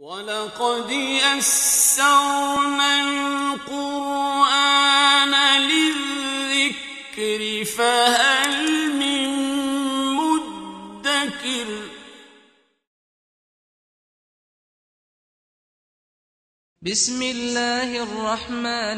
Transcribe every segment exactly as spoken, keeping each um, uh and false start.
وَلَقَدْ يَسَّرْنَا الْقُرْآنَ لِلذِّكْرِ فَهَلْ مِن مُّدَّكِرٍ بسم الله الرحمن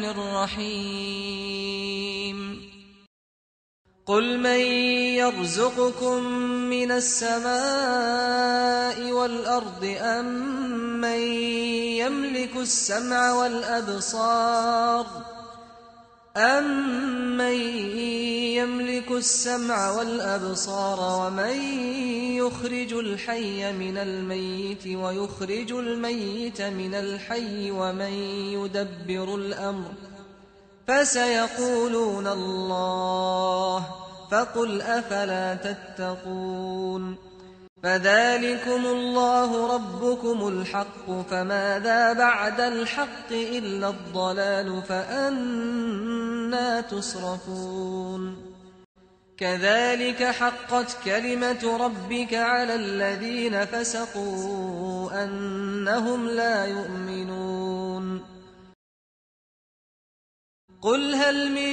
الرحيم قل من يرزقكم من السماء والأرض أم من يملك السمع والأبصار أَمَّن يَمْلِكُ السَّمْعَ وَالْأَبْصَارَ وَمَن يُخْرِجُ الْحَيَّ مِنَ الْمَيِّتِ وَيُخْرِجُ الْمَيِّتَ مِنَ الْحَيِّ وَمَن يُدَبِّرُ الْأَمْرَ فَسَيَقُولُونَ اللَّهُ فَقُلْ أَفَلَا تَتَّقُونَ فَذَلِكُمُ اللَّهُ رَبُّكُمُ الْحَقُّ فَمَاذَا بَعْدَ الْحَقِّ إِلَّا الضَّلَالُ فَأَنَّى تُصْرَفُونَ كَذَلِكَ حَقَّتْ كَلِمَةُ رَبِّكَ عَلَى الَّذِينَ فَسَقُوا أَنَّهُمْ لَا يُؤْمِنُونَ قُلْ هَلْ مِن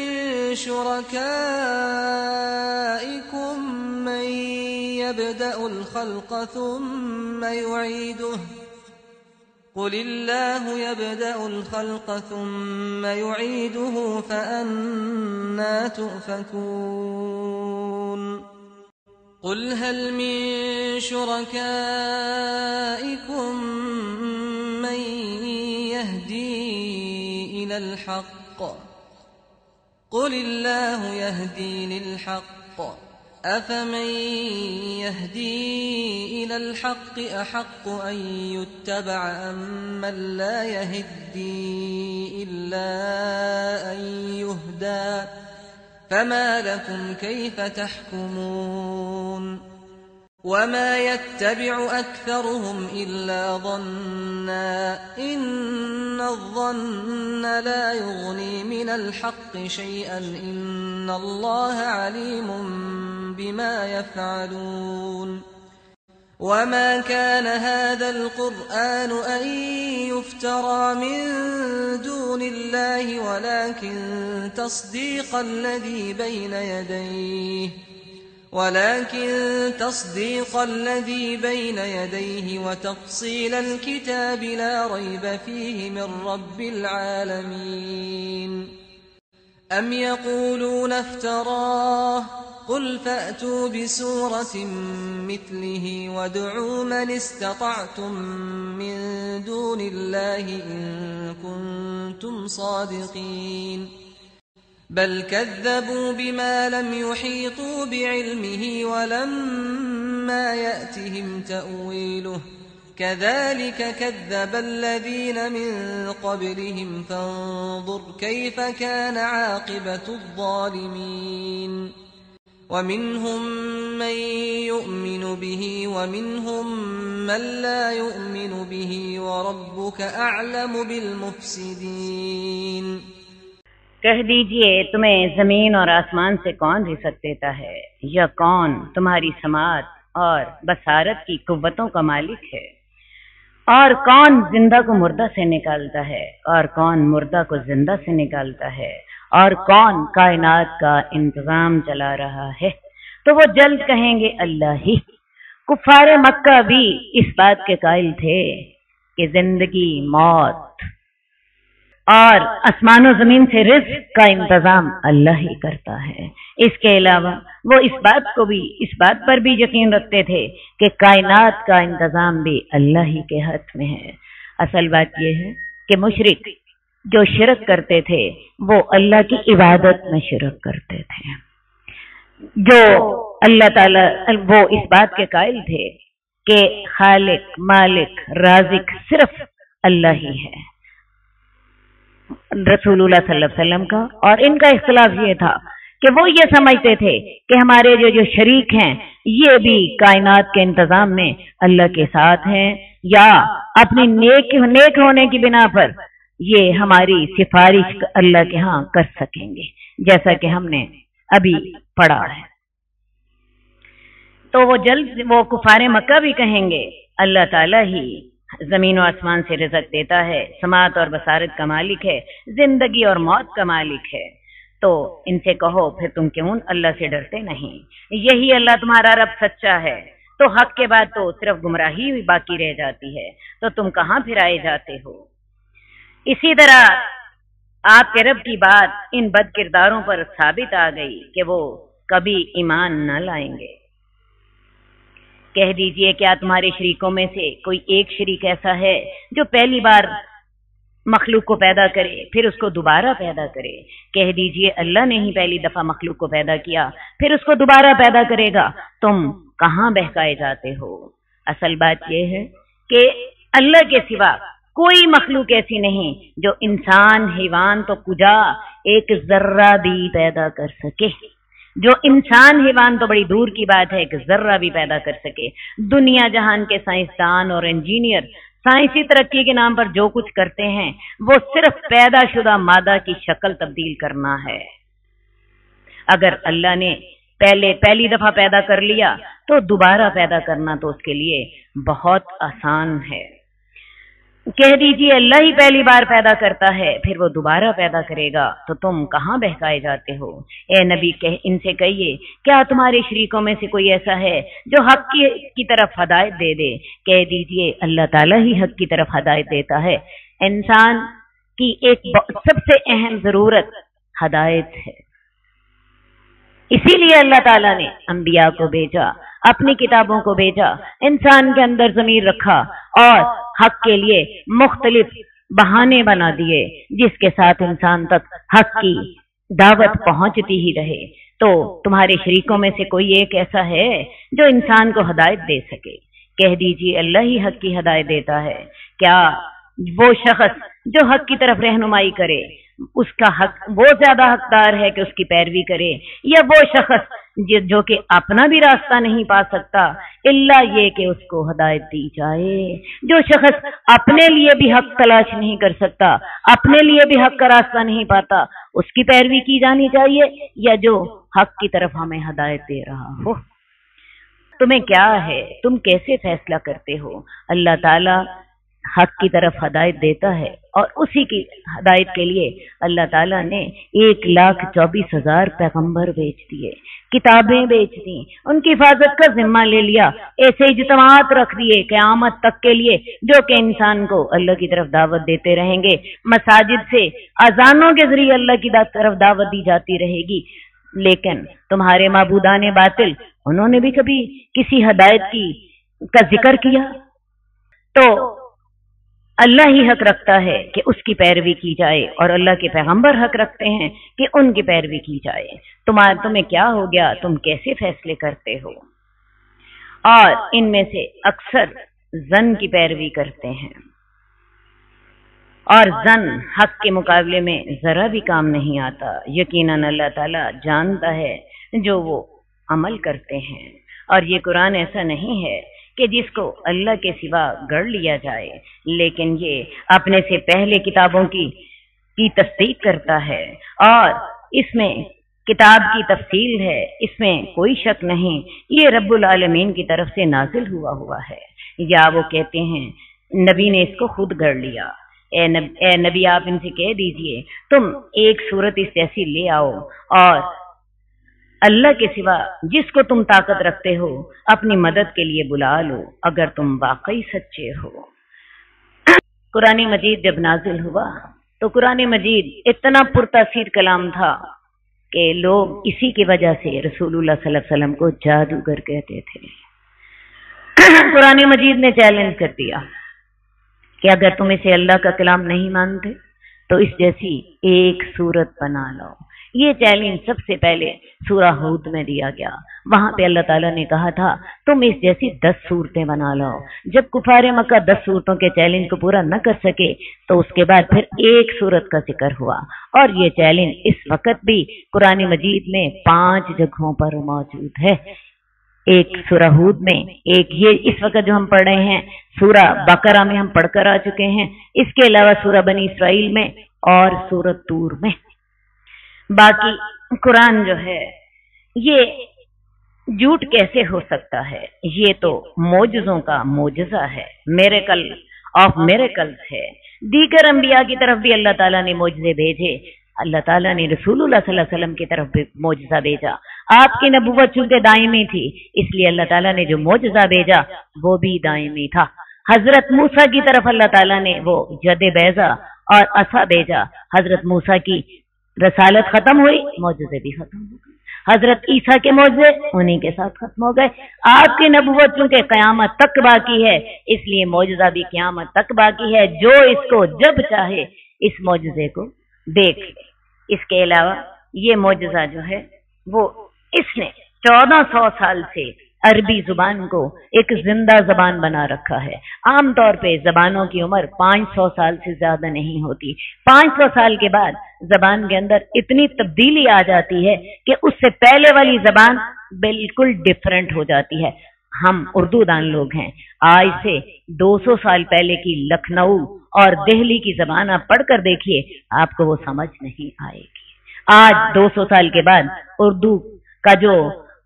شُرَكَائِكُم مَّن يَبْدَأُ الْخَلْقَ ثُمَّ يُعِيدُهُ قُلِ اللَّهُ يَبْدَأُ الْخَلْقَ ثُمَّ يُعِيدُهُ فَأَنَّى تُؤْفَكُونَ قُلْ هَلْ مِن شُرَكَائِكُم مَّن يَهْدِي إِلَى الْحَقِّ قُلِ اللَّهُ يَهْدِي لِلْحَقِّ أَفَمَن يَهْدِي إِلَى الْحَقِّ أَحَقُّ أَن يُتَّبَعَ أَمَّن لَّا يَهِدِّي إِلَّا أَن يُهْدَىٰ فَمَا لَكُمْ كَيْفَ تَحْكُمُونَ وَمَا يَتَّبِعُ أَكْثَرُهُمْ إِلَّا ظَنًّا إِنَّ الظَّنَّ لَا يُغْنِي مِنَ الْحَقِّ شَيْئًا إِنَّ اللَّهَ عَلِيمٌ بِمَا يَفْعَلُونَ وَمَا كَانَ هَٰذَا الْقُرْآنُ أَن يُفْتَرَىٰ مِن دُونِ اللَّهِ وَلَٰكِن تَصْدِيقَ الَّذِي بَيْنَ يَدَيْهِ ولكن تصديق الذي بين يديه وتفصيل الكتاب لا ريب فيه من رب العالمين أم يقولون افتراه قل فأتوا بسورة مثله وادعوا من استطعتم من دون الله إن كنتم صادقين بل كذبوا بما لم يحيطوا بعلمه ولما يأتهم تأويله كذلك كذب الذين من قبلهم فانظر كيف كان عاقبة الظالمين ومنهم من يؤمن به ومنهم من لا يؤمن به وربك أعلم بالمفسدين कह दीजिए तुम्हें जमीन और आसमान से कौन रिज़्क़ देता है या कौन तुम्हारी समात और बसारत की कुव्वतों का मालिक है और कौन जिंदा को मुर्दा से निकालता है और कौन मुर्दा को जिंदा से निकालता है और कौन कायनात का इंतजाम चला रहा है। तो वो जल्द कहेंगे अल्लाह ही। कुफ़ारे मक्का भी इस बात के कायल थे कि जिंदगी मौत और आसमान और जमीन से रिज़्क़ का इंतजाम अल्लाह ही करता है। इसके अलावा वो इस बात को भी इस बात पर भी यकीन रखते थे कि कायनात का इंतजाम भी अल्लाह ही के हाथ में है। असल बात यह है कि मुशरिक जो शिरक करते थे वो अल्लाह की इबादत में शिरक करते थे। जो अल्लाह ताला वो इस बात के कायल थे कि खालिक मालिक राज़िक सिर्फ अल्लाह ही है रसूलुल्लाह सल्लल्लाहु अलैहि वसल्लम का। और इनका इख्तिलाफ ये था कि वो ये समझते थे कि हमारे जो जो शरीक हैं ये भी कायनात के इंतजाम में अल्लाह के साथ हैं या अपनी नेक नेक होने की बिना पर ये हमारी सिफारिश अल्लाह के यहाँ कर सकेंगे, जैसा कि हमने अभी पढ़ा है। तो वो जल्द वो कुफारे मक्का भी कहेंगे अल्लाह ताला ही زمین و آسمان سے رزق دیتا ہے، سماعت اور بصارت کا مالک ہے، زندگی اور موت کا مالک ہے۔ تو ان سے کہو پھر تم کیوں اللہ سے ڈرتے نہیں؟ یہی اللہ تمہارا رب سچا ہے۔ تو حق کے بعد تو صرف گمراہی ہی باقی رہ جاتی ہے، تو تم کہاں پھرائے جاتے ہو؟ اسی طرح آپ کے رب کی بات ان بد کرداروں پر ثابت آ گئی کہ وہ کبھی ایمان نہ لائیں گے۔ کہہ دیجئے کیا تمہارے شریکوں میں سے کوئی ایک شریک ایسا ہے جو پہلی بار مخلوق کو پیدا کرے پھر اس کو دوبارہ پیدا کرے؟ کہہ دیجئے اللہ نے ہی پہلی دفعہ مخلوق کو پیدا کیا پھر اس کو دوبارہ پیدا کرے گا، تم کہاں بہکائے جاتے ہو؟ اصل بات یہ ہے کہ اللہ کے سوا کوئی مخلوق ایسی نہیں جو انسان، حیوان تو کجا ایک ذرہ بھی پیدا کر سکے۔ جو انسان، حیوان تو بڑی دور کی بات ہے کہ ذرہ بھی پیدا کر سکے۔ دنیا جہان کے سائنسدان اور انجینئر سائنسی ترقی کے نام پر جو کچھ کرتے ہیں وہ صرف پیدا شدہ مادہ کی شکل تبدیل کرنا ہے۔ اگر اللہ نے پہلے پہلی دفعہ پیدا کر لیا تو دوبارہ پیدا کرنا تو اس کے لیے بہت آسان ہے۔ کہہ دیجئے اللہ ہی پہلی بار پیدا کرتا ہے پھر وہ دوبارہ پیدا کرے گا، تو تم کہاں بہکائے جاتے ہو؟ اے نبی کہ ان سے کہیے کیا تمہارے شریکوں میں سے کوئی ایسا ہے جو حق کی, کی طرف ہدایت دے دے؟ کہہ دیجئے اللہ تعالیٰ ہی حق کی طرف ہدایت دیتا ہے۔ انسان کی ایک سب سے اہم ضرورت ہدایت ہے، اسی لیے اللہ تعالیٰ نے انبیاء کو بھیجا، اپنی کتابوں کو بھیجا، انسان کے اندر ضمیر رکھا اور حق کے لیے مختلف بہانے بنا دیے جس کے ساتھ انسان تک حق کی دعوت پہنچتی ہی رہے۔ تو تمہارے شریکوں میں سے کوئی ایک ایسا ہے جو انسان کو ہدایت دے سکے؟ کہہ دیجیے اللہ ہی حق کی ہدایت دیتا ہے۔ کیا وہ شخص جو حق کی طرف رہنمائی کرے اس کا حق وہ زیادہ حقدار ہے کہ اس کی پیروی کرے، یا وہ شخص جو کہ اپنا بھی راستہ نہیں پا سکتا الا یہ کہ اس کو ہدایت دی جائے؟ جو شخص اپنے لیے بھی حق تلاش نہیں کر سکتا، اپنے لیے بھی حق کا راستہ نہیں پاتا، اس کی پیروی کی جانی چاہیے، یا جو حق کی طرف ہمیں ہدایت دے رہا ہو؟ تمہیں کیا ہے؟ تم کیسے فیصلہ کرتے ہو؟ اللہ تعالی حق کی طرف ہدایت دیتا ہے اور اسی کی ہدایت کے لیے اللہ تعالیٰ نے ایک لاکھ چوبیس ہزار پیغمبر بیچ دیے، کتابیں بیچ دی، ان کی حفاظت کا ذمہ لے لیا، ایسے اجتماعات رکھ دیے قیامت تک کے لیے جو کہ انسان کو اللہ کی طرف دعوت دیتے رہیں گے۔ مساجد سے اذانوں کے ذریعے اللہ کی طرف دعوت دی جاتی رہے گی، لیکن تمہارے معبودان باطل انہوں نے بھی کبھی کسی ہدایت کی کا ذکر کیا؟ تو اللہ ہی حق رکھتا ہے کہ اس کی پیروی کی جائے اور اللہ کے پیغمبر حق رکھتے ہیں کہ ان کی پیروی کی جائے۔ تمہارا تمہیں کیا ہو گیا؟ تم کیسے فیصلے کرتے ہو؟ اور ان میں سے اکثر ظن کی پیروی کرتے ہیں، اور ظن حق کے مقابلے میں ذرا بھی کام نہیں آتا۔ یقیناً اللہ تعالیٰ جانتا ہے جو وہ عمل کرتے ہیں، اور یہ قرآن ایسا نہیں ہے کہ جس کو اللہ کے سوا گڑھ لیا جائے، لیکن یہ اپنے سے پہلے کتابوں کی کی تصدیق کرتا ہے، اور اس میں کتاب کی تفصیل ہے، اس میں کوئی شک نہیں، یہ رب العالمین کی طرف سے نازل ہوا ہوا ہے۔ یا وہ کہتے ہیں نبی نے اس کو خود گڑھ لیا۔ اے نبی, اے نبی آپ ان سے کہہ دیجئے تم ایک صورت اس جیسی لے آؤ اور اللہ کے سوا جس کو تم طاقت رکھتے ہو اپنی مدد کے لیے بلا لو اگر تم واقعی سچے ہو۔ قرآن مجید جب نازل ہوا تو قرآن مجید اتنا پرتاثیر کلام تھا کہ لوگ اسی کی وجہ سے رسول اللہ صلی اللہ علیہ وسلم کو جادوگر کہتے تھے۔ قرآن مجید نے چیلنج کر دیا کہ اگر تم اسے اللہ کا کلام نہیں مانتے تو اس جیسی ایک سورت بنا لو۔ یہ چیلنج سب سے پہلے سورہ ہود میں دیا گیا، وہاں پہ اللہ تعالیٰ نے کہا تھا تم اس جیسی دس صورتیں بنا لو۔ جب کفار مکہ دس صورتوں کے چیلنج کو پورا نہ کر سکے تو اس کے بعد پھر ایک صورت کا ذکر ہوا، اور یہ چیلنج اس وقت بھی قرآن مجید میں پانچ جگہوں پر موجود ہے۔ ایک سورہ ہود میں، ایک یہ اس وقت جو ہم پڑھ رہے ہیں سورہ بقرہ میں ہم پڑھ کر آ چکے ہیں، اس کے علاوہ سورہ بنی اسرائیل میں اور سورہ طور میں۔ باقی قرآن جو ہے یہ جھوٹ کیسے ہو سکتا ہے؟ یہ تو معجزوں کا معجزہ ہے، میریکل ऑफ मिरेकल्स है। दीगर अंबिया की तरफ भी अल्लाह ताला ने मोजज़े भेजे, अल्लाह ताला ने रसूलुल्लाह सल्लल्लाहु अलैहि वसल्लम की तरफ भी मोजज़ा भेजा। आपकी नबुव्वत चूंकि दायमी थी, इसलिए अल्लाह ताला ने जो मोजज़ा भेजा वो भी दायमी था। हजरत मूसा की तरफ अल्लाह ताला ने वो जद बैजा और असा भेजा। हजरत मूसा की रसालत खत्म हुई, मोजज़े भी खत्म हो गए। हजरत ईसा के मोजज़े उन्हीं के साथ खत्म हो गए। आपकी नबुव्वत चूंकि क़यामत तक बाकी है, इसलिए मोजज़ा भी क़यामत तक बाकी है। जो इसको जब चाहे इस मोजज़े को देख ले। इसके अलावा ये मोजज़ा जो है वो इसने चौदह सौ साल से अरबी जुबान को एक जिंदा जबान बना रखा है। आमतौर पे जबानों की उम्र पाँच सौ साल से ज्यादा नहीं होती। पाँच सौ साल के बाद जबान के अंदर इतनी तब्दीली आ जाती है कि उससे पहले वाली जबान बिल्कुल डिफरेंट हो जाती है। हम उर्दू दान लोग हैं, आज से दो सौ साल पहले की लखनऊ और दिल्ली की जबान आप पढ़कर देखिए, आपको वो समझ नहीं आएगी। आज दो सौ साल के बाद उर्दू का जो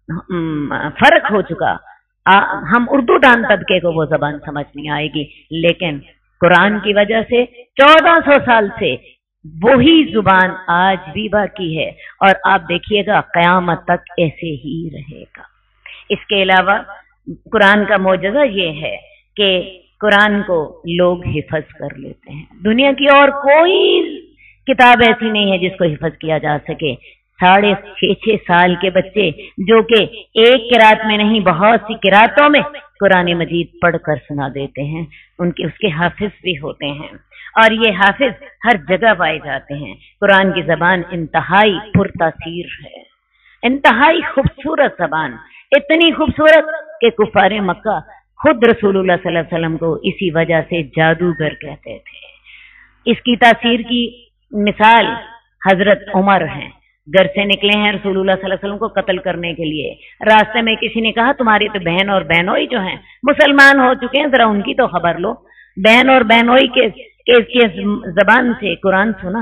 फर्क हो चुका, आ, हम उर्दू दान तबके को वो जबान समझ नहीं आएगी, लेकिन कुरान की वजह से चौदह सौ साल से वही जुबान आज भी बाकी है और आप देखिएगा कयामत तक ऐसे ही रहेगा। इसके अलावा कुरान का मोजज़ा ये है कि कुरान को लोग हिफज कर लेते हैं। दुनिया की और कोई किताब ऐसी नहीं है जिसको हिफज किया जा सके। साढ़े छह छह साल के बच्चे जो कि एक किरात में नहीं बहुत सी किरातों में कुरान मजीद पढ़कर सुना देते हैं, उनके उसके हाफिज भी होते हैं और ये हाफिज हर जगह पाए जाते हैं। कुरान की जबान इंतहाई पुरतासीर है, इंतहाई खूबसूरत जबान, इतनी खूबसूरत कि कुफारे मक्का खुद रसूलुल्लाह सल्लल्लाहु अलैहि वसल्लम को इसी वजह से जादूगर कहते थे। इसकी तासीर की मिसाल हजरत उमर हैं। घर से निकले हैं रसूलुल्लाह सल्लल्लाहु अलैहि वसल्लम को कत्ल करने के लिए। रास्ते में किसी ने कहा तुम्हारी तो बहन और बहनोई जो हैं मुसलमान हो चुके हैं, जरा उनकी तो खबर लो। बहन और बहनोई के, के, के जबान से कुरान सुना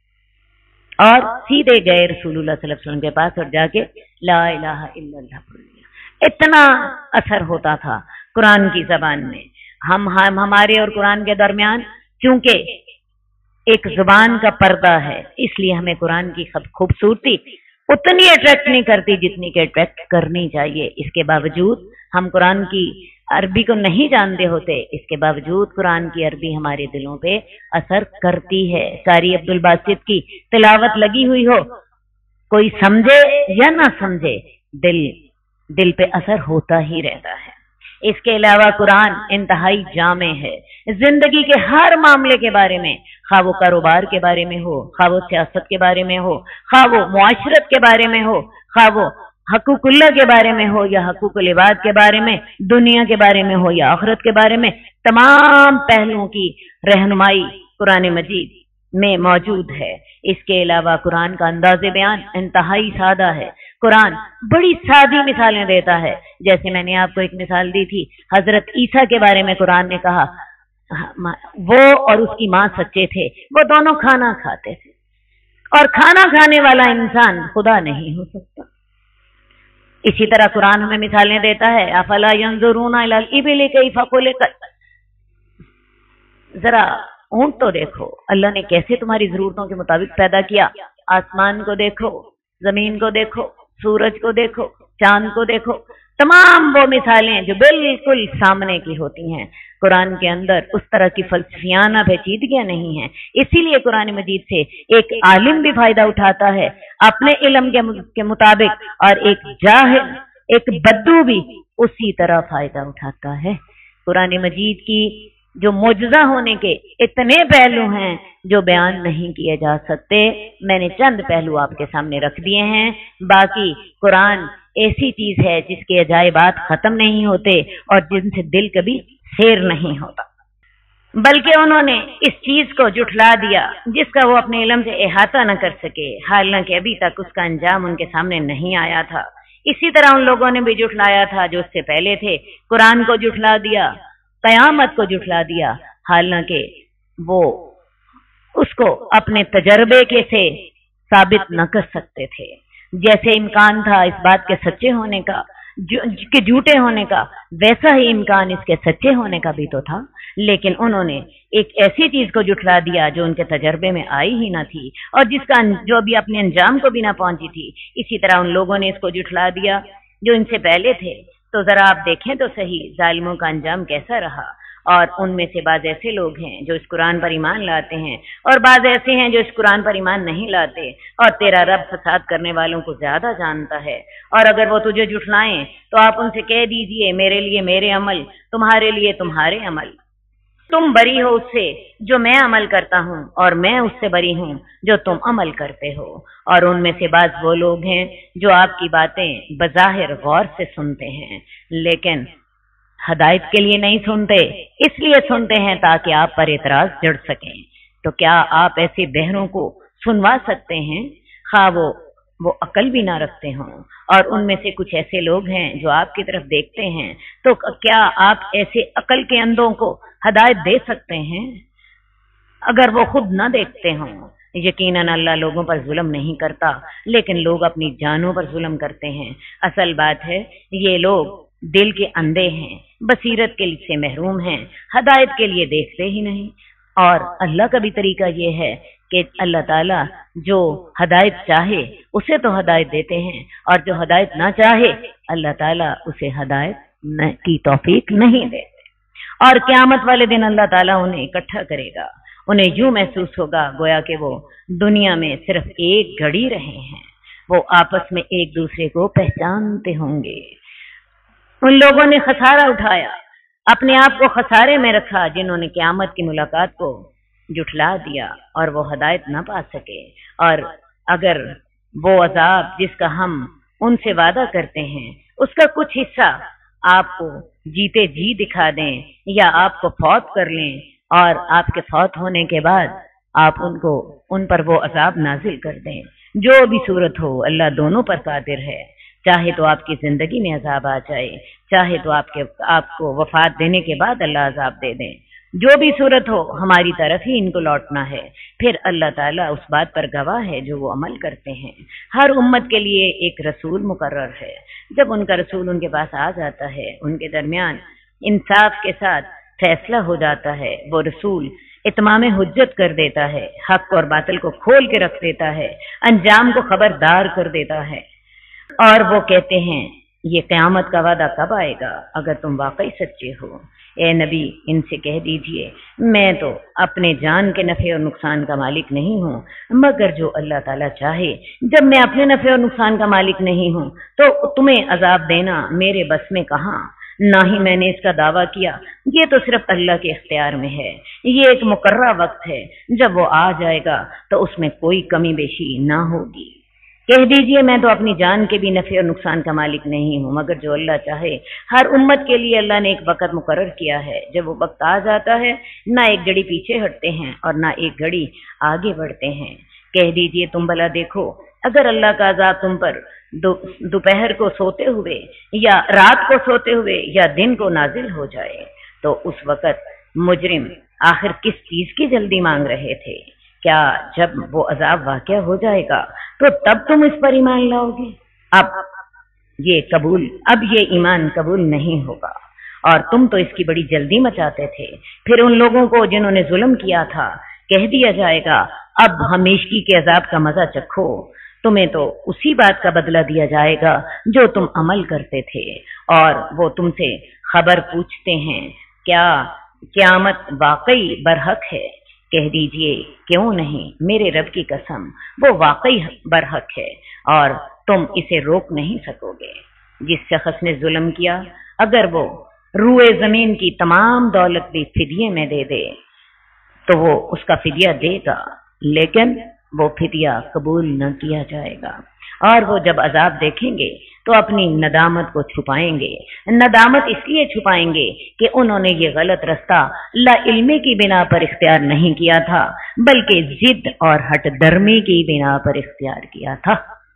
और सीधे गए रसूलुल्लाह सल्लल्लाहु अलैहि वसल्लम के पास और जाके ला इलाहा इल्लल्लाह बोल दिया। इतना असर होता था कुरान की जबान में। हम हम हमारे और कुरान के दरमियान चूंकि एक जुबान का पर्दा है, इसलिए हमें कुरान की खूबसूरती उतनी अट्रैक्ट नहीं करती जितनी कि अट्रैक्ट करनी चाहिए। इसके बावजूद हम कुरान की अरबी को नहीं जानते होते, इसके बावजूद कुरान की अरबी हमारे दिलों पे असर करती है। कारी अब्दुल बासित की तिलावत लगी हुई हो, कोई समझे या ना समझे, दिल दिल पे असर होता ही रहता है। इसके अलावा कुरान इंतहाई जामे है। जिंदगी के हर मामले के बारे में, खा वो कारोबार के बारे में हो, खा वो सियासत के बारे में हो, खा वो मुआशरत के बारे में हो, खा वो हकूकुल्लाह के बारे में हो या हकूकुल इबाद के बारे में, दुनिया के बारे में हो या आखिरत के बारे में, तमाम पहलुओं की रहनुमाई कुरान मजीद में मौजूद है। इसके अलावा कुरान का अंदाज़े बयान इंतहाई सादा है। कुरान बड़ी सादी मिसालें देता है। जैसे मैंने आपको एक मिसाल दी थी, हजरत ईसा के बारे में कुरान ने कहा वो और उसकी माँ सच्चे थे, वो दोनों खाना खाते थे और खाना खाने वाला इंसान खुदा नहीं हो सकता। इसी तरह कुरान हमें मिसालें देता है, अफला यंजुरूना इलल इबिली कैफ़ खुलिक़त, जरा ऊंट तो देखो अल्लाह ने कैसे तुम्हारी जरूरतों के मुताबिक पैदा किया। आसमान को देखो, जमीन को देखो, सूरज को देखो, चांद को देखो, तमाम वो मिसालें जो बिल्कुल सामने की होती हैं। कुरान के अंदर उस तरह की फलसफियाना पेचीदगियां नहीं हैं। इसीलिए कुरान मजीद से एक आलिम भी फायदा उठाता है अपने इल्म के, के मुताबिक, और एक जाहिल, एक बद्दू भी उसी तरह फायदा उठाता है। कुरान मजीद की जो मोजज़ा होने के इतने पहलू हैं जो बयान नहीं किए जा सकते। मैंने चंद पहलू आपके सामने रख दिए हैं। बाकी कुरान ऐसी चीज है जिसके अजायबात खत्म नहीं होते और जिनसे दिल कभी सैर नहीं होता, बल्कि उन्होंने इस चीज को जुठला दिया जिसका वो अपने इल्म से इहाता न कर सके, हालांकि अभी तक उसका अंजाम उनके सामने नहीं आया था। इसी तरह उन लोगों ने भी जुठलाया था जो उससे पहले थे। कुरान को जुठला दिया, कयामत को जुठला दिया, हालांकि वो उसको अपने तजर्बे के से साबित न कर सकते थे। जैसे इम्कान था इस बात के सच्चे होने का, کے جھوٹے ہونے کا ویسا ہی امکان اس کے سچے ہونے کا بھی تو تھا، لیکن انہوں نے ایک ایسی چیز کو جھٹلا دیا جو ان کے تجربے میں آئی ہی نہ تھی اور جس کا جو ابھی اپنے انجام کو بھی نہ پہنچی تھی۔ اسی طرح ان لوگوں نے اس کو جھٹلا دیا جو ان سے پہلے تھے۔ تو ذرا آپ دیکھیں تو صحیح ظالموں کا انجام کیسا رہا۔ اور ان میں سے بعض ایسے لوگ ہیں جو اس قرآن پر ایمان لاتے ہیں اور بعض ایسے ہیں جو اس قرآن پر ایمان نہیں لاتے، اور تیرا رب فساد کرنے والوں کو زیادہ جانتا ہے۔ اور اگر وہ تجھے جھٹلائیں تو آپ ان سے کہہ دیجئے میرے لیے میرے عمل، تمہارے لیے تمہارے عمل، تم بری ہو اس سے جو میں عمل کرتا ہوں اور میں اس سے بری ہوں جو تم عمل کرتے ہو۔ اور ان میں سے بعض وہ لوگ ہیں جو آپ کی باتیں بظاہر غور سے سنتے ہیں لیکن ہدایت کے لیے نہیں سنتے، اس لیے سنتے ہیں تاکہ آپ پر اعتراض جڑ سکیں۔ تو کیا آپ ایسے بہروں کو سنوا سکتے ہیں خواہ وہ وہ عقل بھی نہ رکھتے ہوں؟ اور ان میں سے کچھ ایسے لوگ ہیں جو آپ کی طرف دیکھتے ہیں، تو کیا آپ ایسے عقل کے اندھوں کو ہدایت دے سکتے ہیں اگر وہ خود نہ دیکھتے ہوں؟ یقیناً اللہ لوگوں پر ظلم نہیں کرتا، لیکن لوگ اپنی جانوں پر ظلم کرتے ہیں۔ اصل بات ہے یہ لوگ دل کے اندھے ہیں، بصیرت کے لیے سے محروم ہیں، ہدایت کے لیے دیکھتے ہی نہیں۔ اور اللہ کا بھی طریقہ یہ ہے کہ اللہ تعالیٰ جو ہدایت چاہے اسے تو ہدایت دیتے ہیں، اور جو ہدایت نہ چاہے اللہ تعالیٰ اسے ہدایت کی توفیق نہیں دیتے۔ اور قیامت والے دن اللہ تعالیٰ انہیں اکٹھا کرے گا، انہیں یوں محسوس ہوگا گویا کہ وہ دنیا میں صرف ایک گھڑی رہے ہیں، وہ آپس میں ایک دوسرے کو پہچانتے ہوں گے۔ ان لوگوں نے خسارہ اٹھایا، اپنے آپ کو خسارے میں رکھا جنہوں نے قیامت کی ملاقات کو جھٹلا دیا اور وہ ہدایت نہ پا سکے۔ اور اگر وہ عذاب جس کا ہم ان سے وعدہ کرتے ہیں اس کا کچھ حصہ آپ کو جیتے جی دکھا دیں یا آپ کو فوت کر لیں اور آپ کے فوت ہونے کے بعد آپ ان کو ان پر وہ عذاب نازل کر دیں، جو بھی صورت ہو اللہ دونوں پر قادر ہے۔ چاہے تو آپ کی زندگی میں عذاب آ جائے، چاہے تو آپ کے آپ کو وفات دینے کے بعد اللہ عذاب دے دیں، جو بھی صورت ہو ہماری طرف ہی ان کو لوٹنا ہے۔ پھر اللہ تعالیٰ اس بات پر گواہ ہے جو وہ عمل کرتے ہیں۔ ہر امت کے لیے ایک رسول مقرر ہے، جب ان کا رسول ان کے پاس آ جاتا ہے ان کے درمیان انصاف کے ساتھ فیصلہ ہو جاتا ہے، وہ رسول اتمام حجت کر دیتا ہے، حق اور باطل کو کھول کے رکھ دیتا ہے، انجام کو خبردار کر دیتا ہے۔ اور وہ کہتے ہیں یہ قیامت کا وعدہ کب آئے گا اگر تم واقعی سچے ہو؟ اے نبی ان سے کہہ دیجئے میں تو اپنے جان کے نفع اور نقصان کا مالک نہیں ہوں مگر جو اللہ تعالیٰ چاہے۔ جب میں اپنے نفع اور نقصان کا مالک نہیں ہوں تو تمہیں عذاب دینا میرے بس میں کہاں، نہ ہی میں نے اس کا دعویٰ کیا، یہ تو صرف اللہ کے اختیار میں ہے۔ یہ ایک مقررہ وقت ہے، جب وہ آ جائے گا تو اس میں کوئی کمی بیشی نہ ہوگی۔ کہہ دیجئے میں تو اپنی جان کے بھی نفع اور نقصان کا مالک نہیں ہوں مگر جو اللہ چاہے۔ ہر امت کے لیے اللہ نے ایک وقت مقرر کیا ہے، جب وہ وقت آ جاتا ہے نہ ایک گھڑی پیچھے ہٹتے ہیں اور نہ ایک گھڑی آگے بڑھتے ہیں۔ کہہ دیجئے تم بھلا دیکھو اگر اللہ کا عذاب تم پر دوپہر کو سوتے ہوئے یا رات کو سوتے ہوئے یا دن کو نازل ہو جائے تو اس وقت مجرم آخر کس چیز کی جلدی مانگ رہے تھے؟ کیا جب وہ عذاب واقع ہو جائے گا تو تب تم اس پر ایمان لاؤ گے؟ اب یہ قبول اب یہ ایمان قبول نہیں ہوگا، اور تم تو اس کی بڑی جلدی مچاتے تھے۔ پھر ان لوگوں کو جنہوں نے ظلم کیا تھا کہہ دیا جائے گا اب ہمیشگی کے عذاب کا مزہ چکھو، تمہیں تو اسی بات کا بدلہ دیا جائے گا جو تم عمل کرتے تھے۔ اور وہ تم سے خبر پوچھتے ہیں کیا قیامت واقعی برحق ہے؟ کہہ دیجئے کیوں نہیں، میرے رب کی قسم وہ واقعی برحق ہے اور تم اسے روک نہیں سکو گے۔ جس شخص نے ظلم کیا اگر وہ روئے زمین کی تمام دولت بھی فدیے میں دے دے تو وہ اس کا فدیہ دے گا، لیکن وہ فدیہ قبول نہ کیا جائے گا۔ اور وہ جب عذاب دیکھیں گے تو اپنی ندامت کو چھپائیں گے۔ ندامت اس لیے چھپائیں گے کہ انہوں نے یہ غلط رستہ لا علمی کی بنا پر اختیار نہیں کیا تھا بلکہ ضد اور ہٹ درمی کی بنا پر اختیار کیا تھا،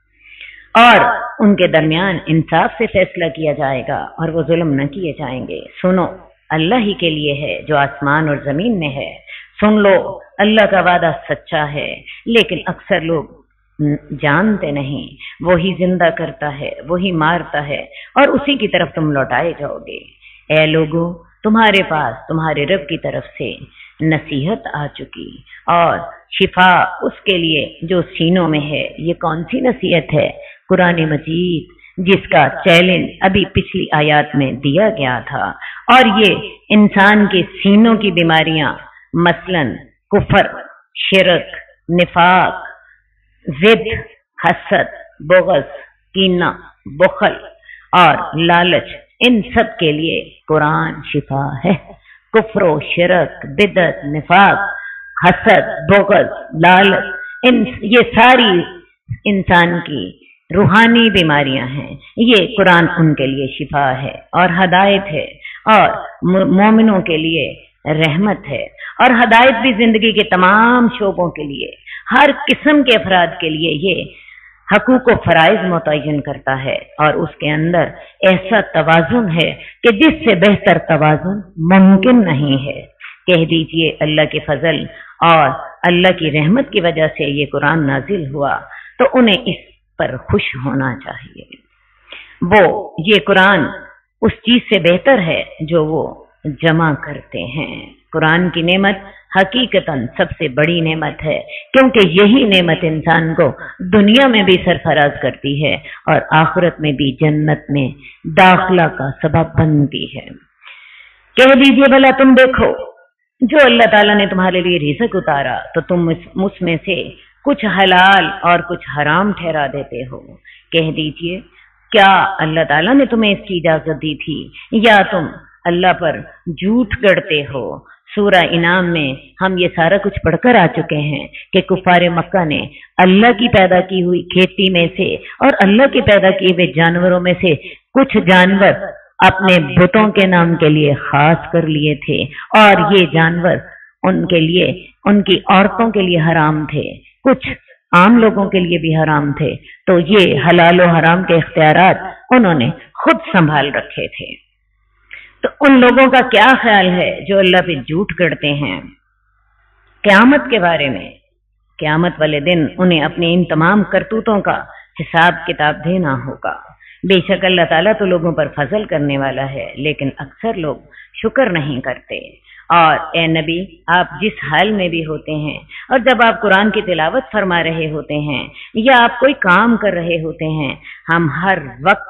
اور ان کے درمیان انصاف سے فیصلہ کیا جائے گا اور وہ ظلم نہ کیے جائیں گے۔ سنو اللہ ہی کے لیے ہے جو آسمان اور زمین میں ہے، سن لو اللہ کا وعدہ سچا ہے، لیکن اکثر لوگ جانتے نہیں، وہی زندہ کرتا ہے، وہی مارتا ہے، اور اسی کی طرف تم لوٹائے جاؤ گے۔ اے لوگو، تمہارے پاس تمہارے رب کی طرف سے نصیحت آ چکی اور شفا اس کے لیے جو سینوں میں ہے۔ یہ کون سی نصیحت ہے؟ قرآن مجید، جس کا چیلنج ابھی پچھلی آیات میں دیا گیا تھا، اور یہ انسان کے سینوں کی بیماریاں مثلاً کفر، شرک، نفاق، ضد، حسد، بغض، کینہ، بخل اور لالچ، ان سب کے لیے قرآن شفا ہے۔ کفر و شرک، بدعت، نفاق، حسد، بغض، لالچ، ان یہ ساری انسان کی روحانی بیماریاں ہیں، یہ قرآن ان کے لیے شفا ہے اور ہدایت ہے، اور مومنوں کے لیے رحمت ہے، اور ہدایت بھی زندگی کے تمام شعبوں کے لیے، ہر قسم کے افراد کے لیے یہ حقوق و فرائض متعین کرتا ہے، اور اس کے اندر ایسا توازن ہے کہ جس سے بہتر توازن ممکن نہیں ہے۔ کہہ دیجئے اللہ کے فضل اور اللہ کی رحمت کی وجہ سے یہ قرآن نازل ہوا، تو انہیں اس پر خوش ہونا چاہیے۔ وہ یہ قرآن اس چیز سے بہتر ہے جو وہ جمع کرتے ہیں۔ قرآن کی نعمت حقیقتاً سب سے بڑی نعمت ہے، کیونکہ یہی نعمت انسان کو دنیا میں بھی سرفراز کرتی ہے اور آخرت میں بھی جنت میں داخلہ کا سبب بنتی ہے۔ کہہ دیجئے بھلا تم دیکھو، جو اللہ تعالیٰ نے تمہارے لیے رزق اتارا تو تم اس میں سے کچھ حلال اور کچھ حرام ٹھہرا دیتے ہو۔ کہہ دیجئے، کیا اللہ تعالیٰ نے تمہیں اس کی اجازت دی تھی، یا تم اللہ پر جھوٹ گڑتے ہو؟ سورہ انعام میں ہم یہ سارا کچھ پڑھ کر آ چکے ہیں کہ کفار مکہ نے اللہ کی پیدا کی ہوئی کھیتی میں سے اور اللہ کے پیدا کیے ہوئے جانوروں میں سے کچھ جانور اپنے بتوں کے نام کے لیے خاص کر لیے تھے، اور یہ جانور ان کے لیے، ان کی عورتوں کے لیے حرام تھے، کچھ عام لوگوں کے لیے بھی حرام تھے۔ تو یہ حلال و حرام کے اختیارات انہوں نے خود سنبھال رکھے تھے۔ تو ان لوگوں کا کیا خیال ہے جو اللہ پہ جھوٹ گڑتے ہیں؟ قیامت کے بارے میں، قیامت والے دن انہیں اپنی ان تمام کرتوتوں کا حساب کتاب دینا ہوگا۔ بے شک اللہ تعالیٰ تو لوگوں پر فضل کرنے والا ہے، لیکن اکثر لوگ شکر نہیں کرتے۔ اور اے نبی، آپ جس حال میں بھی ہوتے ہیں، اور جب آپ قرآن کی تلاوت فرما رہے ہوتے ہیں یا آپ کوئی کام کر رہے ہوتے ہیں، ہم ہر وقت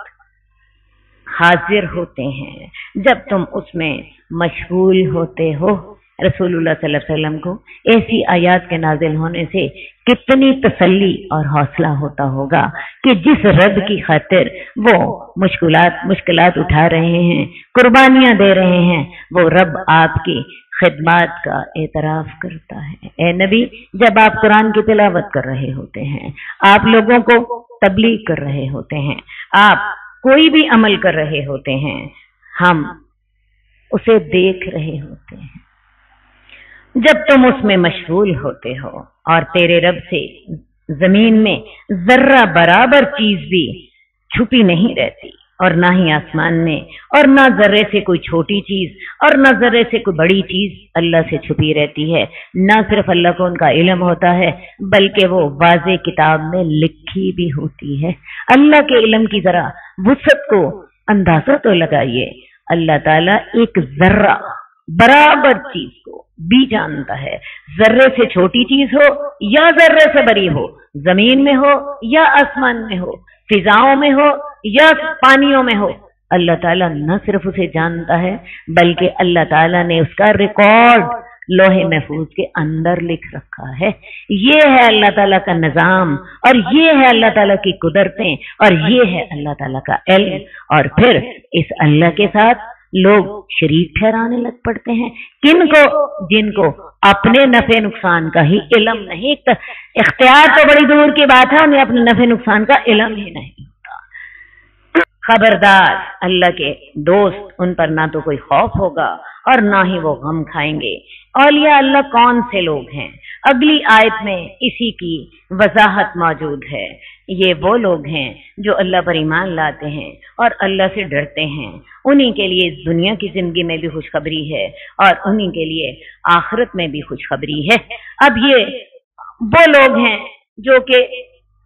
حاضر ہوتے ہیں جب تم اس میں مشغول ہوتے ہو۔ رسول اللہ صلی اللہ علیہ وسلم کو ایسی آیات کے نازل ہونے سے کتنی تسلی اور حوصلہ ہوتا ہوگا کہ جس رب کی خاطر وہ مشکلات مشکلات اٹھا رہے ہیں، قربانیاں دے رہے ہیں، وہ رب آپ کی خدمات کا اعتراف کرتا ہے۔ اے نبی، جب آپ قرآن کی تلاوت کر رہے ہوتے ہیں، آپ لوگوں کو تبلیغ کر رہے ہوتے ہیں، آپ کوئی بھی عمل کر رہے ہوتے ہیں، ہم اسے دیکھ رہے ہوتے ہیں۔ جب تم اس میں مشغول ہوتے ہو اور تیرے رب سے زمین میں ذرہ برابر چیز بھی چھپی نہیں رہتی، اور نہ ہی آسمان میں، اور نہ ذرے سے کوئی چھوٹی چیز اور نہ ذرے سے کوئی بڑی چیز اللہ سے چھپی رہتی ہے۔ نہ صرف اللہ کو ان کا علم ہوتا ہے، بلکہ وہ واضح کتاب میں لکھی بھی ہوتی ہے۔ اللہ کے علم کی ذرا وسعت کو اندازہ تو لگائیے، اللہ تعالیٰ ایک ذرہ برابر چیز کو بھی جانتا ہے، ذرے سے چھوٹی چیز ہو یا ذرے سے بڑی ہو، زمین میں ہو یا آسمان میں ہو، فضاؤں میں ہو یا پانیوں میں ہو، اللہ تعالیٰ نہ صرف اسے جانتا ہے بلکہ اللہ تعالیٰ نے اس کا ریکارڈ لوح محفوظ کے اندر لکھ رکھا ہے۔ یہ ہے اللہ تعالیٰ کا نظام، اور یہ ہے اللہ تعالیٰ کی قدرتیں، اور یہ ہے اللہ تعالیٰ کا علم۔ اور پھر اس اللہ کے ساتھ لوگ شریک ٹھہرانے لگ پڑتے ہیں، کن کو؟ جن کو اپنے نفع نقصان کا ہی علم نہیں۔ اختیار تو بڑی دور کی بات ہے، انہیں اپنے نفع نقصان کا علم ہی نہیں ہوتا۔ خبردار، اللہ کے دوست، ان پر نہ تو کوئی خوف ہوگا اور نہ ہی وہ غم کھائیں گے۔ اولیاء اللہ کون سے لوگ ہیں؟ اگلی آیت میں اسی کی وضاحت موجود ہے۔ یہ وہ لوگ ہیں جو اللہ پر ایمان لاتے ہیں اور اللہ سے ڈرتے ہیں، انہی کے لیے اس دنیا کی زندگی میں بھی خوشخبری ہے اور انہی کے لیے آخرت میں بھی خوشخبری ہے۔ اب یہ وہ لوگ ہیں جو کہ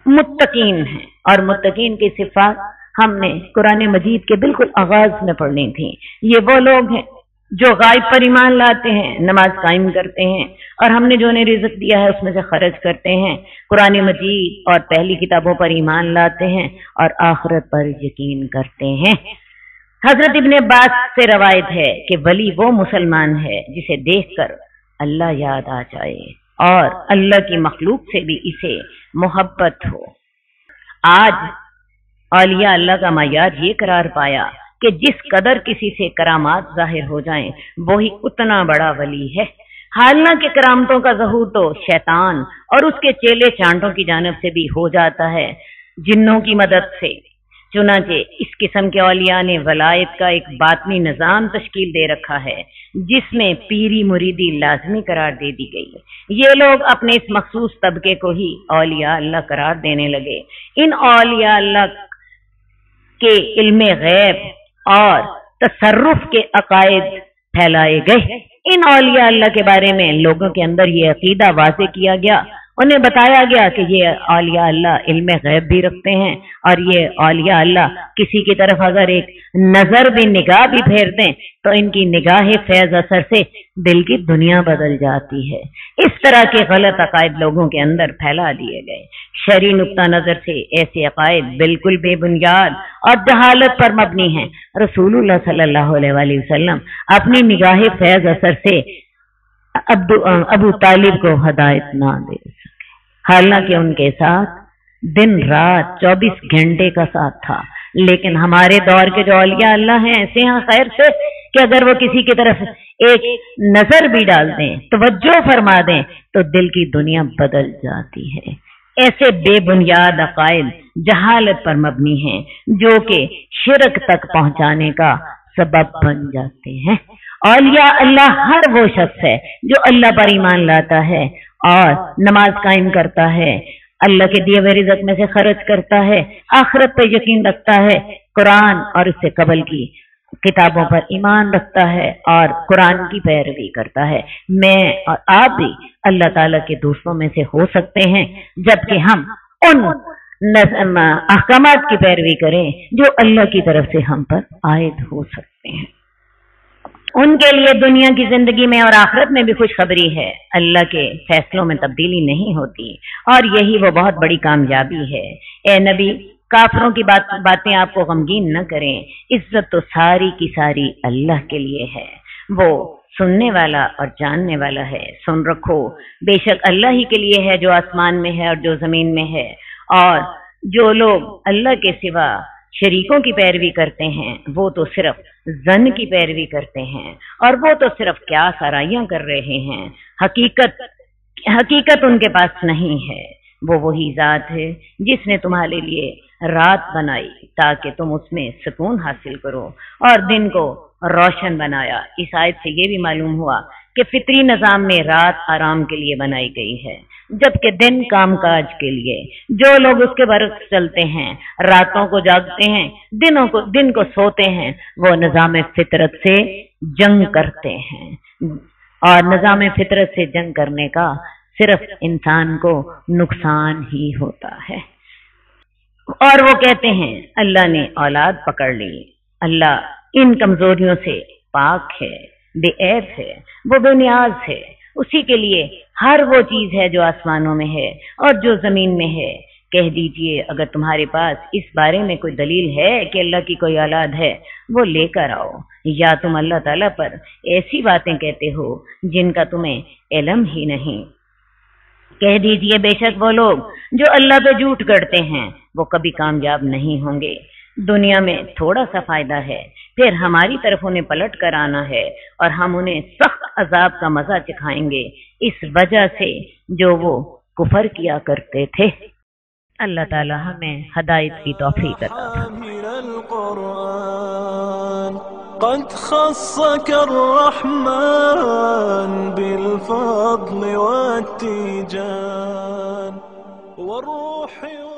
متقین ہیں، اور متقین کی صفات ہم نے قرآن مجید کے بالکل آغاز میں پڑھنی تھی۔ یہ وہ لوگ ہیں جو غائب پر ایمان لاتے ہیں، نماز قائم کرتے ہیں، اور ہم نے جو انہیں رزق دیا ہے اس میں سے خرچ کرتے ہیں، قرآن مجید اور پہلی کتابوں پر ایمان لاتے ہیں، اور آخرت پر یقین کرتے ہیں۔ حضرت ابن عباس سے روایت ہے کہ ولی وہ مسلمان ہے جسے دیکھ کر اللہ یاد آ جائے اور اللہ کی مخلوق سے بھی اسے محبت ہو۔ آج اولیاء اللہ کا معیار یہ قرار پایا کہ جس قدر کسی سے کرامات ظاہر ہو جائیں وہی اتنا بڑا ولی ہے، حالانکہ کرامتوں کا ظہور تو شیطان اور اس کے چیلے چانٹوں کی جانب سے بھی ہو جاتا ہے، جنوں کی مدد سے۔ چنانچہ اس قسم کے اولیاء نے ولایت کا ایک باطنی نظام تشکیل دے رکھا ہے جس میں پیری مریدی لازمی قرار دے دی گئی۔ یہ لوگ اپنے اس مخصوص طبقے کو ہی اولیاء اللہ قرار دینے لگے۔ ان اولیاء اللہ کے علم غیب اور تصرف کے عقائد پھیلائے گئے۔ ان اولیاء اللہ کے بارے میں لوگوں کے اندر یہ عقیدہ واضح کیا گیا، انہیں بتایا گیا کہ یہ اولیاء اللہ علم غیب بھی رکھتے ہیں، اور یہ اولیاء اللہ کسی کی طرف اگر ایک نظر بھی نگاہ بھی پھیر دیں تو ان کی نگاہ فیض اثر سے دل کی دنیا بدل جاتی ہے۔ اس طرح کے غلط عقائد لوگوں کے اندر پھیلا دیے گئے۔ شرعی نقطہ نظر سے ایسے عقائد بالکل بے بنیاد اور جہالت پر مبنی ہیں۔ رسول اللہ صلی اللہ علیہ وآلہ وسلم اپنی نگاہ فیض اثر سے ابو طالب کو ہدایت نہ دے سکے، حالانکہ ان کے ساتھ دن رات چوبیس گھنٹے کا ساتھ تھا۔ لیکن ہمارے دور کے جو اولیاء اللہ ہیں ایسے ہیں خیر سے کہ اگر وہ کسی کی طرف ایک نظر بھی ڈال دیں، توجہ فرما دیں تو دل کی دنیا بدل جاتی ہے۔ ایسے بے بنیاد عقائد جہالت پر مبنی ہیں جو کہ شرک تک پہنچانے کا سبب بن جاتے ہیں۔ اولیاء اللہ ہر وہ شخص ہے جو اللہ پر ایمان لاتا ہے اور نماز قائم کرتا ہے، اللہ کے دیے ہوئے رزق میں سے خرچ کرتا ہے، آخرت پہ یقین رکھتا ہے، قرآن اور اس سے قبل کی کتابوں پر ایمان رکھتا ہے اور قرآن کی پیروی کرتا ہے۔ میں اور آپ بھی اللہ تعالیٰ کے دوستوں میں سے ہو سکتے ہیں جبکہ ہم ان احکامات کی پیروی کریں جو اللہ کی طرف سے ہم پر عائد ہو سکتے ہیں۔ ان کے لیے دنیا کی زندگی میں اور آخرت میں بھی خوشخبری ہے، اللہ کے فیصلوں میں تبدیلی نہیں ہوتی، اور یہی وہ بہت بڑی کامیابی ہے۔ اے نبی، کافروں کی بات باتیں آپ کو غمگین نہ کریں، عزت تو ساری کی ساری اللہ کے لیے ہے، وہ سننے والا اور جاننے والا ہے۔ سن رکھو، بے شک اللہ ہی کے لیے ہے جو آسمان میں ہے اور جو زمین میں ہے، اور جو لوگ اللہ کے سوا شریکوں کی پیروی کرتے ہیں وہ تو صرف ظن کی پیروی کرتے ہیں، اور وہ تو صرف کیا سرائیاں کر رہے ہیں، حقیقت حقیقت ان کے پاس نہیں ہے۔ وہ وہی ذات ہے جس نے تمہارے لیے رات بنائی تاکہ تم اس میں سکون حاصل کرو اور دن کو روشن بنایا۔ اس آیت سے یہ بھی معلوم ہوا کہ فطری نظام میں رات آرام کے لیے بنائی گئی ہے جبکہ دن کام کاج کے لیے۔ جو لوگ اس کے برعکس چلتے ہیں، راتوں کو جاگتے ہیں، دنوں کو دن کو سوتے ہیں، وہ نظام فطرت سے جنگ کرتے ہیں، اور نظام فطرت سے جنگ کرنے کا صرف انسان کو نقصان ہی ہوتا ہے۔ اور وہ کہتے ہیں اللہ نے اولاد پکڑ لی، اللہ ان کمزوریوں سے پاک ہے، بے عیب ہے، وہ بے نیاز ہے، اسی کے لیے ہر وہ چیز ہے جو آسمانوں میں ہے اور جو زمین میں ہے۔ کہہ دیجئے اگر تمہارے پاس اس بارے میں کوئی دلیل ہے کہ اللہ کی کوئی اولاد ہے وہ لے کر آؤ، یا تم اللہ تعالیٰ پر ایسی باتیں کہتے ہو جن کا تمہیں علم ہی نہیں۔ کہہ دیجئے بے شک وہ لوگ جو اللہ پہ جھوٹ گڑتے ہیں وہ کبھی کامیاب نہیں ہوں گے۔ دنیا میں تھوڑا سا فائدہ ہے، پھر ہماری طرف انہیں پلٹ کر آنا ہے اور ہم انہیں سخت عذاب کا مزہ چکھائیں گے اس وجہ سے جو وہ کفر کیا کرتے تھے۔ اللہ تعالی ہمیں ہدایت کی توفیق عطا قد خصك الرحمن بالفضل والتيجان والروح